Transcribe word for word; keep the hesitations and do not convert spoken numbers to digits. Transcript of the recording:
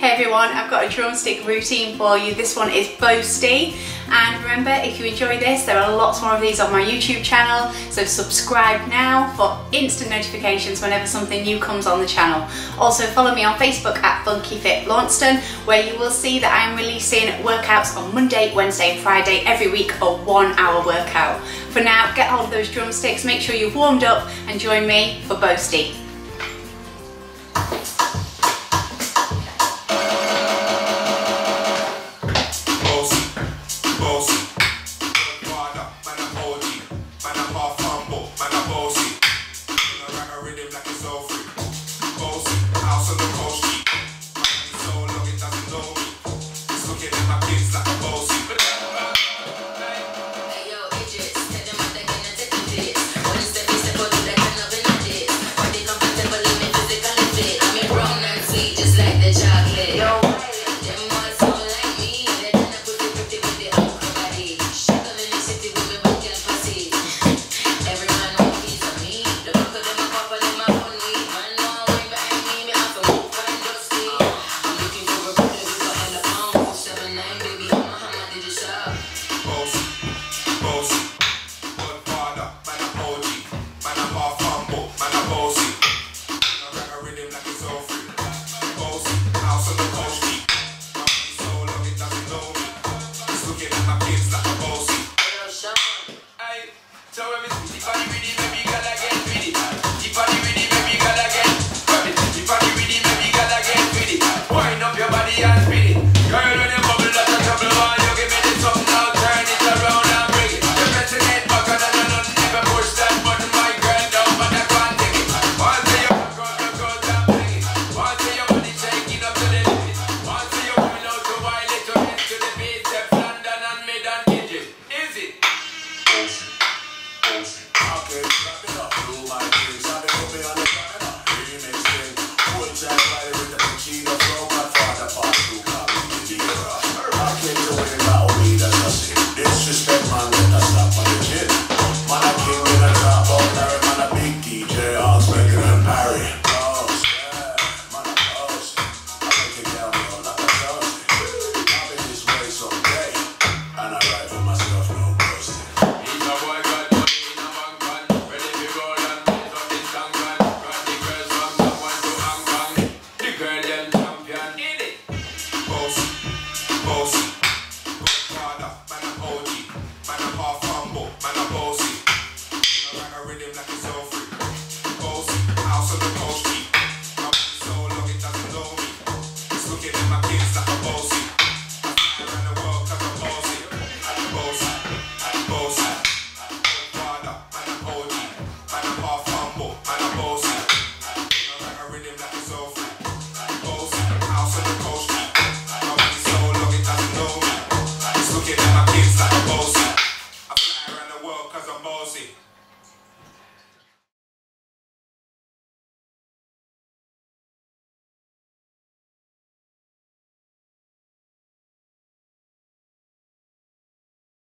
Hey everyone, I've got a drumstick routine for you. This one is boasty, and remember, if you enjoy this, there are lots more of these on my YouTube channel, so subscribe now for instant notifications whenever something new comes on the channel. Also follow me on Facebook at Funky Fit Launceston, where you will see that I am releasing workouts on Monday, Wednesday and Friday every week, a one hour workout. For now, get hold of those drumsticks, make sure you've warmed up and join me for boasty. Tell him it's